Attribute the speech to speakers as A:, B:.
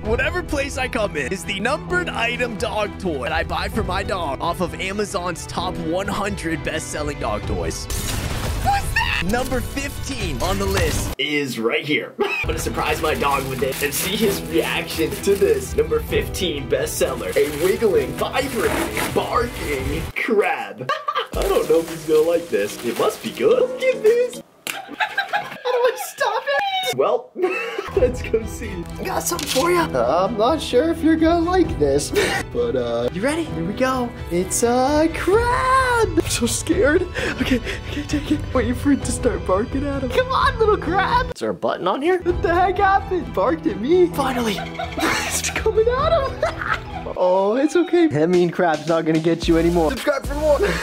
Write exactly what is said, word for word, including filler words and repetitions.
A: Whatever place I come in is the numbered item dog toy that I buy for my dog off of Amazon's top one hundred best-selling dog toys. What's that? Number fifteen on the list is right here. I'm gonna surprise my dog with it and see his reaction to this number fifteen bestseller. A wiggling, vibrating, barking crab. I don't know if he's gonna like this. It must be good. Look at this. How do I stop it? Well, let's go see. I got something for you. Uh, I'm not sure if you're gonna like this, but uh, you ready? Here we go. It's a crab. I'm so scared. Okay, okay, take it. Waiting for it to start barking at him. Come on, little crab. Is there a button on here? What the heck happened? Barked at me. Finally, it's coming at him. Oh, it's okay. That mean crab's not gonna get you anymore. Subscribe for more.